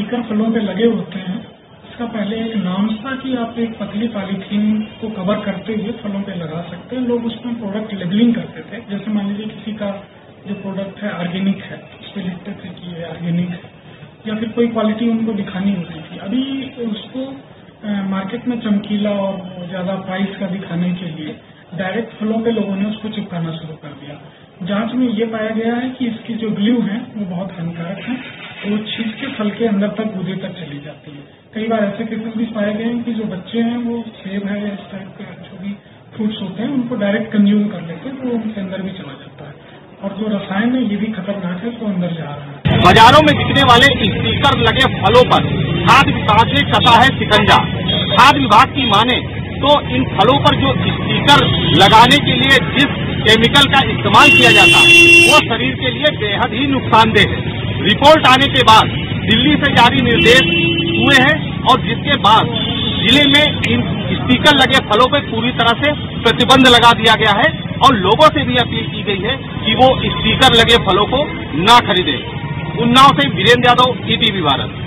Sticker फलों पे लगे होते हैं, इसका पहले एक नाम था कि आप एक पतली पॉलीथीन को कवर करते हुए फलों पे लगा सकते हैं। लोग उसमें प्रोडक्ट लेबलिंग करते थे, जैसे मान लीजिए किसी का जो प्रोडक्ट है ऑर्गेनिक है, उस पर लिखते थे कि ये ऑर्गेनिक है, या फिर कोई क्वालिटी उनको दिखानी होती थी। अभी उसको मार्केट में चमकीला और ज्यादा प्राइस का दिखाने के लिए डायरेक्ट फलों पे लोगों ने उसको चिपकाना शुरू कर दिया। जांच में ये पाया गया है कि इसकी जो ग्लू है वो बहुत हानिकारक है, वो छींच के फल के अंदर तक गूदे तक चली जाती है। कई बार ऐसे केसेस भी पाए गए हैं कि जो बच्चे हैं वो सेब है या इस टाइप के जो भी फ्रूट्स होते हैं उनको डायरेक्ट कंज्यूम कर लेते हैं, तो उनके अंदर भी चला जाता है। और जो रसायन है ये भी खतरनाक है, तो अंदर जा रहा है। बाजारों में बिकने वाले स्टिकर लगे फलों पर खाद्य विभाग ने कसा है शिकंजा। खाद्य विभाग की माने तो इन फलों पर जो स्टिकर लगाने के लिए जिस केमिकल का इस्तेमाल किया जाता है वो शरीर के लिए बेहद ही नुकसानदेह है। रिपोर्ट आने के बाद दिल्ली से जारी निर्देश हुए हैं और जिसके बाद जिले में इन स्टिकर लगे फलों पर पूरी तरह से प्रतिबंध लगा दिया गया है और लोगों से भी अपील की गई है कि वो स्टिकर लगे फलों को न खरीदें। उन्नाव से वीरेंद्र यादव, ETV भारत।